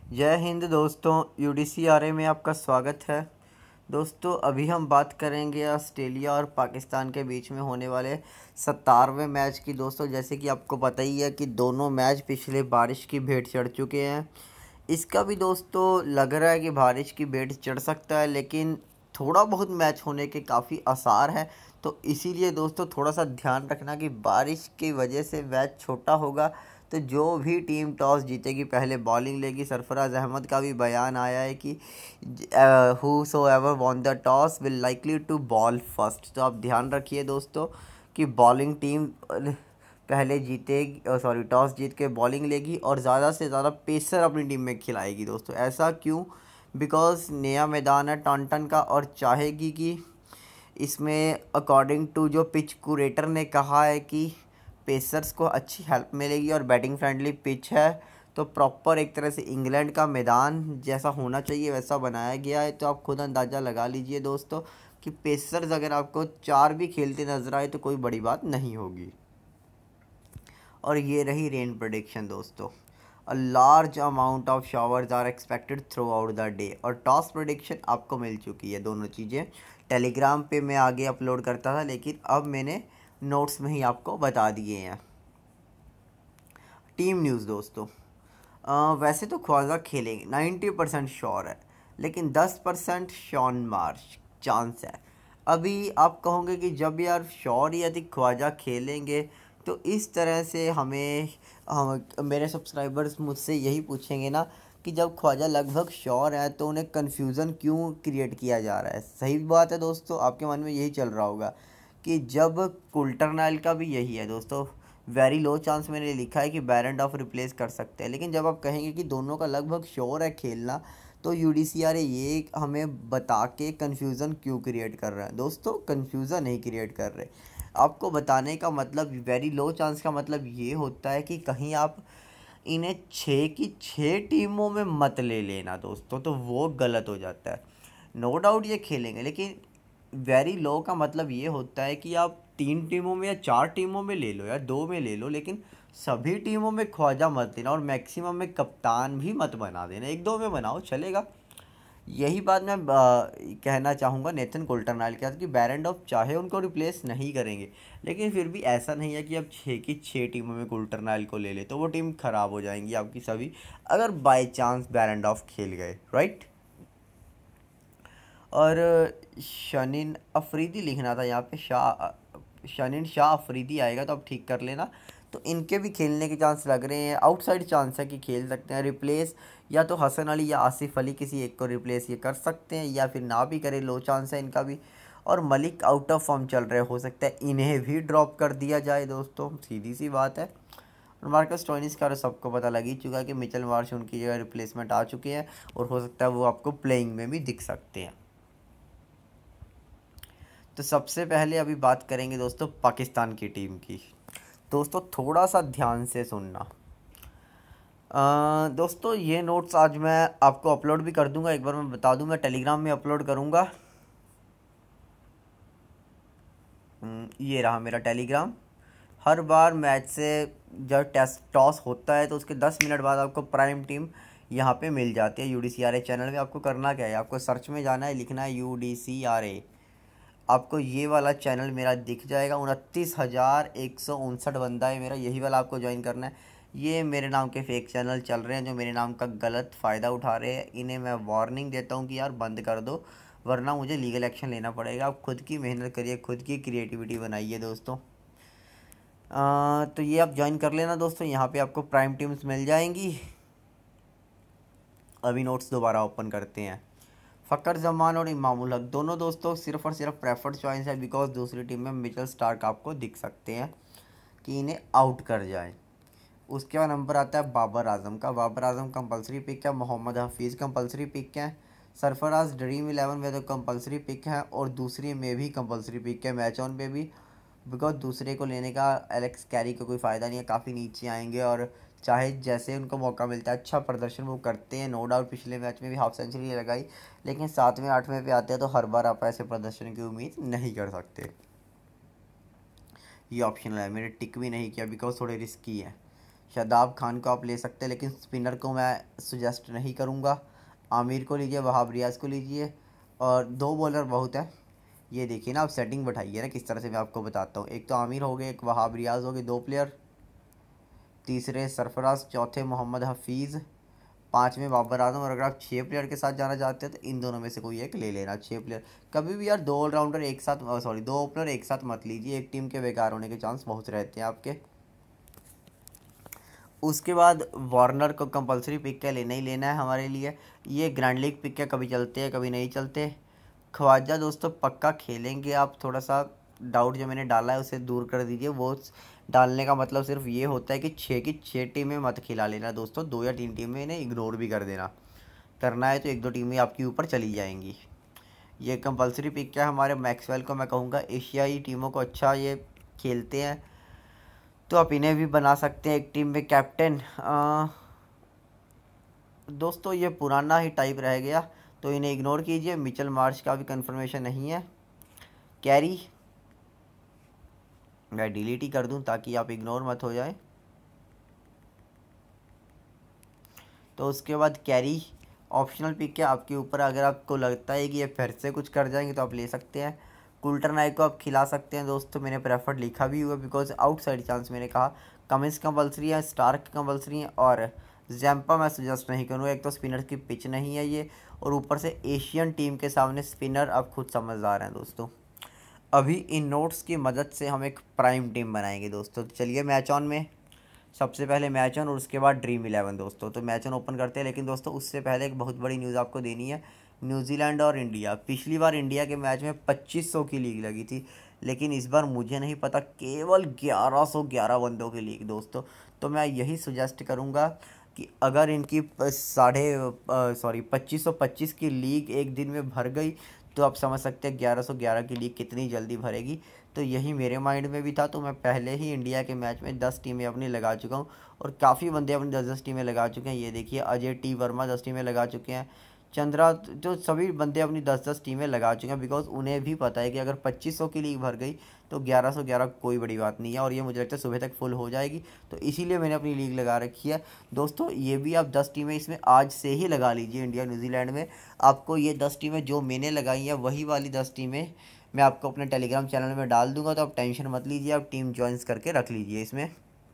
जय हिंद दोस्तों। यूडीसीआरए में आपका स्वागत है। दोस्तों अभी हम बात करेंगे ऑस्ट्रेलिया और पाकिस्तान के बीच में होने वाले 17वें मैच की। दोस्तों जैसे कि आपको पता ही है कि दोनों मैच पिछले बारिश की भेंट चढ़ चुके हैं। इसका भी दोस्तों लग रहा है कि बारिश की भेंट चढ़ सकता है, लेकिन थोड़ा बहुत मैच होने के काफ़ी आसार है। तो इसीलिए दोस्तों थोड़ा सा ध्यान रखना कि बारिश की वजह से मैच छोटा होगा। तो जो भी टीम टॉस जीतेगी पहले बॉलिंग लेगी। सरफराज अहमद का भी बयान आया है कि whosoever won the toss will likely to bowl first. तो आप ध्यान रखिए दोस्तों कि बॉलिंग टीम पहले जीतेगी, सॉरी टॉस जीत के बॉलिंग लेगी और ज़्यादा से ज़्यादा पेसर अपनी टीम में खिलाएगी। दोस्तों ऐसा क्यों? बिकॉज नया मैदान है टॉन्टन का और चाहेगी कि इसमें अकॉर्डिंग टू जो पिच कुरेटर ने कहा है कि पेसर्स को अच्छी हेल्प मिलेगी और बैटिंग फ्रेंडली पिच है। तो प्रॉपर एक तरह से इंग्लैंड का मैदान जैसा होना चाहिए वैसा बनाया गया है। तो आप खुद अंदाज़ा लगा लीजिए दोस्तों कि पेसर्स अगर आपको 4 भी खेलते नजर आए तो कोई बड़ी बात नहीं होगी। और ये रही रेन प्रेडिक्शन दोस्तों। A large amount of showers are expected throughout the day. और टॉस प्रेडिक्शन आपको मिल चुकी है। दोनों चीज़ें टेलीग्राम पे मैं आगे अपलोड करता था, लेकिन अब मैंने नोट्स में ही आपको बता दिए हैं। टीम न्यूज़ दोस्तों, वैसे तो ख्वाजा खेलेंगे 90% श्योर है, लेकिन 10% शॉन मार्श चांस है। अभी आप कहोगे कि जब यार श्योर ही यदि ख्वाजा खेलेंगे तो इस तरह से मेरे सब्सक्राइबर्स मुझसे यही पूछेंगे ना कि जब ख्वाजा लगभग श्योर है तो उन्हें कन्फ्यूज़न क्यों क्रिएट किया जा रहा है। सही बात है दोस्तों, आपके मन में यही चल रहा होगा कि जब कुल्टरनाइल का भी यही है दोस्तों। वेरी लो चांस मैंने लिखा है कि बैरनडॉफ रिप्लेस कर सकते हैं, लेकिन जब आप कहेंगे कि दोनों का लगभग श्योर है खेलना तो यूडीसीआर ये हमें बता के कन्फ्यूज़न क्यों क्रिएट कर रहा है। दोस्तों कन्फ्यूज़न नहीं क्रिएट कर रहे, आपको बताने का मतलब वेरी लो चांस का मतलब ये होता है कि कहीं आप इन्हें 6 की 6 टीमों में मत ले लेना दोस्तों, तो वो गलत हो जाता है। नो डाउट ये खेलेंगे, लेकिन वेरी लो का मतलब ये होता है कि आप 3 टीमों में या 4 टीमों में ले लो या 2 में ले लो, लेकिन सभी टीमों में ख्वाजा मत देना और मैक्सिमम में कप्तान भी मत बना देना। 1-2 में बनाओ चलेगा। यही बात मैं कहना चाहूँगा नेथन कोल्टरनाइल के साथ कि बैरनडॉफ चाहे उनको रिप्लेस नहीं करेंगे, लेकिन फिर भी ऐसा नहीं है कि अब 6 की 6 टीमों में कोल्टरनाइल को ले ले तो वो टीम ख़राब हो जाएंगी आपकी सभी, अगर बाय चांस बैरनडॉफ खेल गए, राइट। और शनिन अफरीदी लिखना था यहाँ पे, शनिन शाह अफरीदी आएगा तो आप ठीक कर लेना। तो इनके भी खेलने के चांस लग रहे हैं, आउटसाइड चांस है कि खेल सकते हैं रिप्लेस। या तो हसन अली या आसिफ अली किसी एक को रिप्लेस ये कर सकते हैं, या फिर ना भी करे, लो चांस है इनका भी। और मलिक आउट ऑफ फॉर्म चल रहे, हो सकता है इन्हें भी ड्रॉप कर दिया जाए दोस्तों, सीधी सी बात है। और मार्कस स्टोइनिस का सबको पता लग ही चुका है कि मिचेल मार्श उनकी जगह रिप्लेसमेंट आ चुके हैं और हो सकता है वो आपको प्लेइंग में भी दिख सकते हैं। तो सबसे पहले अभी बात करेंगे दोस्तों पाकिस्तान की टीम की। दोस्तों थोड़ा सा ध्यान से सुनना। दोस्तों ये नोट्स आज मैं आपको अपलोड भी कर दूंगा, एक बार मैं बता दूं, मैं टेलीग्राम में अपलोड करूंगा। ये रहा मेरा टेलीग्राम। हर बार मैच से जब टेस्ट टॉस होता है तो उसके 10 मिनट बाद आपको प्राइम टीम यहाँ पे मिल जाती है यूडीसीआरए चैनल में। आपको करना क्या है, आपको सर्च में जाना है, लिखना है यूडीसीआरए। आपको ये वाला चैनल मेरा दिख जाएगा। 29,159 बंदा है मेरा, यही वाला आपको ज्वाइन करना है। ये मेरे नाम के फेक चैनल चल रहे हैं जो मेरे नाम का गलत फ़ायदा उठा रहे हैं, इन्हें मैं वार्निंग देता हूँ कि यार बंद कर दो, वरना मुझे लीगल एक्शन लेना पड़ेगा। आप खुद की मेहनत करिए, खुद की क्रिएटिविटी बनाइए दोस्तों। तो ये आप ज्वाइन कर लेना दोस्तों, यहाँ पे आपको प्राइम टीम्स मिल जाएंगी। अभी नोट्स दोबारा ओपन करते हैं। फ़कर जमान और इमामुल हक दोनों दोस्तों सिर्फ और सिर्फ प्रेफर्ड चॉइस है, बिकॉज दूसरी टीम में मिचेल स्टार्क आपको दिख सकते हैं कि इन्हें आउट कर जाए। उसके बाद नंबर आता है बाबर आजम का। बाबर आजम कंपलसरी पिक है, मोहम्मद हफीज़ कंपलसरी पिक है, सरफराज ड्रीम 11 में तो कंपलसरी पिक है और दूसरी में भी कंपलसरी पिक है, मैच ऑन पे भी। बिकॉज दूसरे को लेने का एलेक्स कैरी का कोई फ़ायदा नहीं है, काफ़ी नीचे आएंगे और चाहे जैसे उनको मौका मिलता है अच्छा प्रदर्शन वो करते हैं। नो डाउट पिछले मैच में भी हाफ सेंचुरी लगाई, लेकिन 7वें 8वें पे आते हैं तो हर बार आप ऐसे प्रदर्शन की उम्मीद नहीं कर सकते। ये ऑप्शनल है, मैंने टिक भी नहीं किया बिकॉज थोड़े रिस्की है। शादाब खान को आप ले सकते हैं, लेकिन स्पिनर को मैं सुजेस्ट नहीं करूँगा। आमिर को लीजिए, वहाब रियाज़ को लीजिए, और 2 बॉलर बहुत है। ये देखिए ना, आप सेटिंग बैठाइए ना किस तरह से, मैं आपको बताता हूँ। एक तो आमिर हो गए, एक वहाब रियाज़ हो गए, 2 प्लेयर। तीसरे सरफराज, चौथे मोहम्मद हफीज़, पाँचवें बाबर आजम। और अगर आप 6 प्लेयर के साथ जाना चाहते हैं तो इन दोनों में से कोई एक ले लेना। 6 प्लेयर कभी भी यार 2 ऑलराउंडर एक साथ, सॉरी 2 ओपनर एक साथ मत लीजिए, एक टीम के बेकार होने के चांस बहुत रहते हैं आपके। उसके बाद वार्नर को कंपलसरी पिक क्या लेना ही लेना है हमारे लिए। ये ग्रैंड लीग पिक क्या कभी चलते हैं कभी नहीं चलते। ख्वाजा दोस्तों पक्का खेलेंगे, आप थोड़ा सा डाउट जो मैंने डाला है उसे दूर कर दीजिए। वो डालने का मतलब सिर्फ ये होता है कि 6 की 6 टीमें मत खिला लेना दोस्तों, 2 या 3 टीमें इन्हें इग्नोर भी कर देना। करना है तो 1-2 टीमें आपकी ऊपर चली जाएंगी। ये कंपलसरी पिक क्या हमारे मैक्सवेल को मैं कहूँगा एशियाई टीमों को अच्छा ये खेलते हैं, तो आप इन्हें भी बना सकते हैं एक टीम में कैप्टन। दोस्तों ये पुराना ही टाइप रह गया, तो इन्हें इग्नोर कीजिए। मिचेल मार्श का भी कंफर्मेशन नहीं है। कैरी मैं डिलीट ही कर दूं ताकि आप इग्नोर मत हो जाए। तो उसके बाद कैरी ऑप्शनल पिक है आपके ऊपर, अगर आपको लगता है कि ये फिर से कुछ कर जाएंगे तो आप ले सकते हैं। कुल्टर नाइक को आप खिला सकते हैं दोस्तों, मैंने प्रेफर्ड लिखा भी हुआ बिकॉज आउटसाइड चांस मैंने कहा। कमिंस कंपलसरी है, स्टार्क कंपलसरी है, और जैम्पा मैं सजेस्ट नहीं करूँगा। एक तो स्पिनर की पिच नहीं है ये, और ऊपर से एशियन टीम के सामने स्पिनर, आप खुद समझदार हैं दोस्तों। अभी इन नोट्स की मदद से हम एक प्राइम टीम बनाएंगे दोस्तों। तो चलिए मैच ऑन में सबसे पहले मैच ऑन और उसके बाद ड्रीम 11 दोस्तों। तो मैच ऑन ओपन करते हैं, लेकिन दोस्तों उससे पहले एक बहुत बड़ी न्यूज़ आपको देनी है। न्यूजीलैंड और इंडिया, पिछली बार इंडिया के मैच में 2500 की लीग लगी थी, लेकिन इस बार मुझे नहीं पता, केवल 1111 बंदों की लीग दोस्तों। तो मैं यही सुजेस्ट करूँगा कि अगर इनकी 2525 की लीग एक दिन में भर गई, तो आप समझ सकते हैं 1111 की लीग कितनी जल्दी भरेगी। तो यही मेरे माइंड में भी था, तो मैं पहले ही इंडिया के मैच में 10 टीमें अपनी लगा चुका हूँ, और काफ़ी बंदे अपनी 10-10 टीमें लगा चुके हैं। ये देखिए अजय टी वर्मा 10 टीमें लगा चुके हैं, चंद्रा, जो सभी बंदे अपनी 10-10 टीमें लगा चुके हैं, बिकॉज उन्हें भी पता है कि अगर 2500 की लीग भर गई तो 1111 कोई बड़ी बात नहीं है, और ये मुझे लगता है सुबह तक फुल हो जाएगी। तो इसीलिए मैंने अपनी लीग लगा रखी है दोस्तों। ये भी आप 10 टीमें इसमें आज से ही लगा लीजिए। इंडिया न्यूजीलैंड में आपको ये 10 टीमें जो मैंने लगाई हैं वही वाली 10 टीमें मैं आपको अपने टेलीग्राम चैनल में डाल दूंगा, तो आप टेंशन मत लीजिए, आप टीम ज्वाइंस करके रख लीजिए इसमें।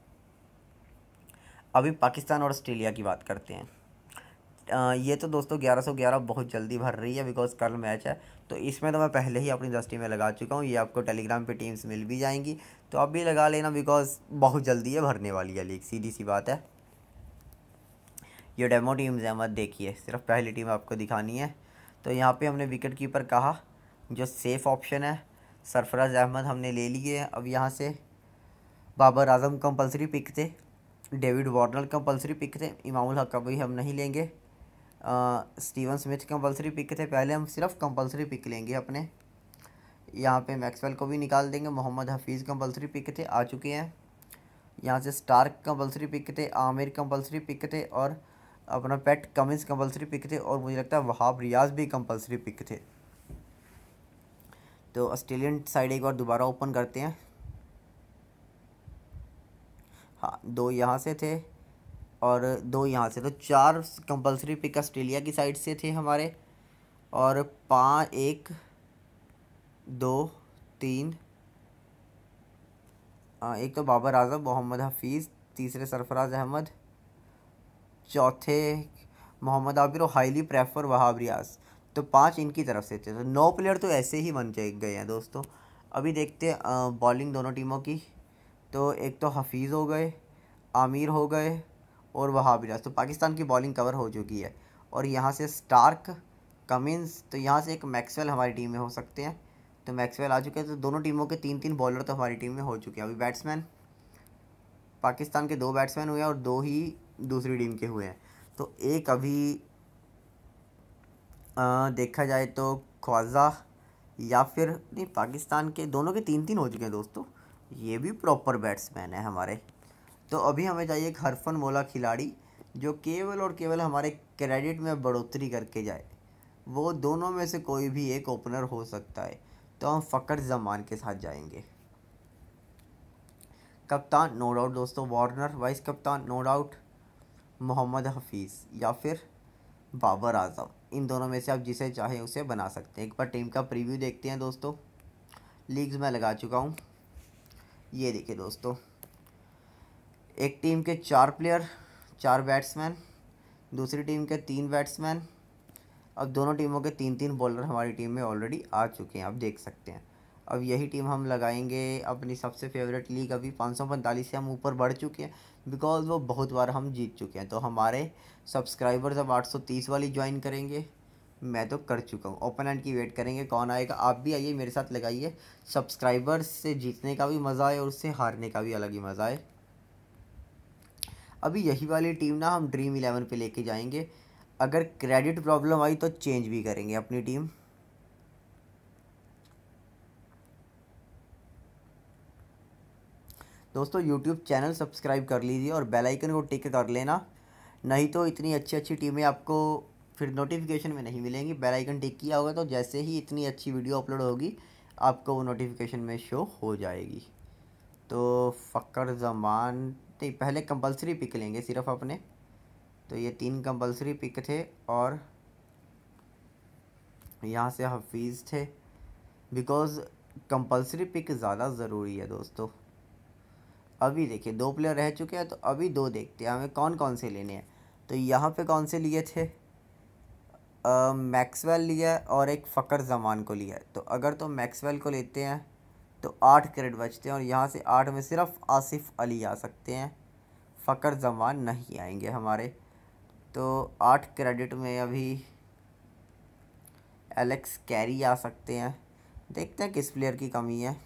अभी पाकिस्तान और ऑस्ट्रेलिया की बात करते हैं। ये तो दोस्तों 1111 बहुत जल्दी भर रही है बिकॉज कल मैच है, तो इसमें तो मैं पहले ही अपनी 10 टीमें लगा चुका हूँ। ये आपको टेलीग्राम पे टीम्स मिल भी जाएंगी, तो आप भी लगा लेना बिकॉज बहुत जल्दी ये भरने वाली है लीग, सीधी सी बात है। ये डेमो टीम्स हैं, मत देखिए, सिर्फ पहली टीम आपको दिखानी है। तो यहाँ पे हमने विकेट कीपर कहा, जो सेफ़ ऑप्शन है। सरफराज अहमद हमने ले लिए हैं। अब यहाँ से बाबर आजम कंपलसरी पिक थे, डेविड वार्नर कंपलसरी पिक थे, इमामुल हक अभी हम नहीं लेंगे। स्टीवन स्मिथ कंपलसरी पिक थे, पहले हम सिर्फ कंपलसरी पिक लेंगे अपने। यहाँ पे मैक्सवेल को भी निकाल देंगे। मोहम्मद हफीज़ कंपलसरी पिक थे, आ चुके हैं। यहाँ से स्टार्क कंपलसरी पिक थे, आमिर कंपलसरी पिक थे, और अपना पैट कमिंस कंपलसरी पिक थे, और मुझे लगता है वहाब रियाज भी कंपलसरी पिक थे। तो ऑस्ट्रेलियन साइड एक बार दोबारा ओपन करते हैं। हाँ, 2 यहाँ से थे और 2 यहाँ से, तो 4 कंपलसरी पिक ऑस्ट्रेलिया की साइड से थे हमारे। और 5, 1, 2, 3, एक तो बाबर आजम, मोहम्मद हफीज़, तीसरे सरफराज अहमद, चौथे मोहम्मद आबिर और हाईली प्रेफर वहाब रियाज। तो 5 इनकी तरफ से थे, तो 9 प्लेयर तो ऐसे ही बन गए हैं दोस्तों। अभी देखते हैं बॉलिंग दोनों टीमों की। तो एक तो हफीज़ हो गए, आमिर हो गए, और वहाब रियाज। तो पाकिस्तान की बॉलिंग कवर हो चुकी है। और यहाँ से स्टार्क, कमिंस, तो यहाँ से एक मैक्सवेल हमारी टीम में हो सकते हैं। तो मैक्सवेल आ चुके हैं, तो दोनों टीमों के 3-3 बॉलर तो हमारी टीम में हो चुके हैं। अभी बैट्समैन पाकिस्तान के 2 बैट्समैन हुए हैं और 2 ही दूसरी टीम के हुए हैं। तो एक अभी देखा जाए तो ख्वाजा, या फिर नहीं, पाकिस्तान के दोनों के 3-3 हो चुके हैं दोस्तों। ये भी प्रॉपर बैट्समैन है हमारे। तो अभी हमें चाहिए एक हरफन मौला खिलाड़ी जो केवल और केवल हमारे क्रेडिट में बढ़ोतरी करके जाए। वो दोनों में से कोई भी एक ओपनर हो सकता है, तो हम फ़कर जमान के साथ जाएंगे। कप्तान नो डाउट दोस्तों वार्नर, वाइस कप्तान नो डाउट मोहम्मद हफीज़ या फिर बाबर आजम। इन दोनों में से आप जिसे चाहें उसे बना सकते हैं। एक बार टीम का प्रीव्यू देखते हैं दोस्तों। लीग्स में लगा चुका हूँ। ये देखिए दोस्तों, एक टीम के 4 प्लेयर 4 बैट्समैन, दूसरी टीम के 3 बैट्समैन। अब दोनों टीमों के 3-3 बॉलर हमारी टीम में ऑलरेडी आ चुके हैं, आप देख सकते हैं। अब यही टीम हम लगाएंगे अपनी सबसे फेवरेट लीग। अभी 545 से हम ऊपर बढ़ चुके हैं बिकॉज़ वो बहुत बार हम जीत चुके हैं। तो हमारे सब्सक्राइबर्स अब 830 वाली ज्वाइन करेंगे। मैं तो कर चुका हूँ। ओपोनेंट की वेट करेंगे कौन आएगा। आप भी आइए मेरे साथ लगाइए। सब्सक्राइबर्स से जीतने का भी मज़ा है और उससे हारने का भी अलग ही मज़ा है। अभी यही वाली टीम ना हम ड्रीम 11 पे लेके जाएंगे। अगर क्रेडिट प्रॉब्लम आई तो चेंज भी करेंगे अपनी टीम। दोस्तों यूट्यूब चैनल सब्सक्राइब कर लीजिए और बेल आइकन को टिक कर लेना, नहीं तो इतनी अच्छी अच्छी टीमें आपको फिर नोटिफिकेशन में नहीं मिलेंगी। बेल आइकन टिक किया होगा तो जैसे ही इतनी अच्छी वीडियो अपलोड होगी आपको वो नोटिफिकेशन में शो हो जाएगी। तो फ़क्र ज़मान नहीं, पहले कंपलसरी पिक लेंगे सिर्फ अपने। तो ये 3 कंपलसरी पिक थे और यहाँ से हफीज़ थे बिकॉज़ कंपलसरी पिक ज़्यादा ज़रूरी है दोस्तों। अभी देखिए 2 प्लेयर रह चुके हैं तो अभी 2 देखते हैं हमें कौन कौन से लेने हैं। तो यहाँ पे कौन से लिए थे, मैक्सवेल लिया है और एक फ़क्र ज़मान को लिया है। तो अगर तो मैक्सवेल को लेते हैं तो 8 क्रेडिट बचते हैं और यहाँ से 8 में सिर्फ आसिफ अली आ सकते हैं, फ़क्र ज़मान नहीं आएंगे हमारे। तो 8 क्रेडिट में अभी एलेक्स कैरी आ सकते हैं। देखते हैं किस प्लेयर की कमी है।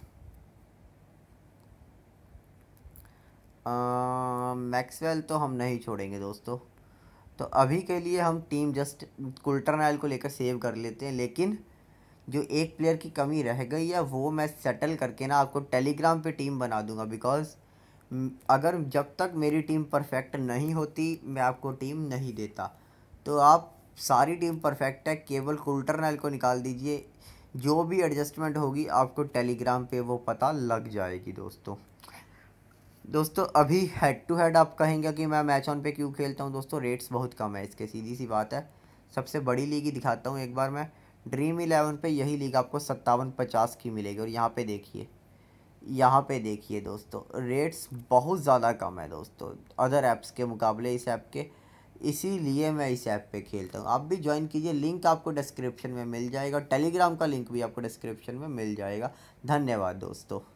मैक्सवेल तो हम नहीं छोड़ेंगे दोस्तों। तो अभी के लिए हम टीम जस्ट कुल्टरनैल को लेकर सेव कर लेते हैं। लेकिन जो एक प्लेयर की कमी रह गई है वो मैं सेटल करके ना आपको टेलीग्राम पे टीम बना दूंगा। बिकॉज़ अगर जब तक मेरी टीम परफेक्ट नहीं होती मैं आपको टीम नहीं देता। तो आप सारी टीम परफेक्ट है, केवल कुल्टरनैल को निकाल दीजिए। जो भी एडजस्टमेंट होगी आपको टेलीग्राम पे वो पता लग जाएगी दोस्तों अभी हेड टू हेड आप कहेंगे कि मैं मैच ऑन पे क्यों खेलता हूँ दोस्तों, रेट्स बहुत कम है इसके, सीधी सी बात है। सबसे बड़ी लीग ही दिखाता हूँ एक बार मैं। ड्रीम 11 पे यही लीग आपको 57-50 की मिलेगी और यहाँ पे देखिए दोस्तों रेट्स बहुत ज़्यादा कम है दोस्तों अदर ऐप्स के मुकाबले इस ऐप के। इसीलिए मैं इस ऐप पे खेलता हूँ। आप भी ज्वाइन कीजिए, लिंक आपको डिस्क्रिप्शन में मिल जाएगा। टेलीग्राम का लिंक भी आपको डिस्क्रिप्शन में मिल जाएगा। धन्यवाद दोस्तों।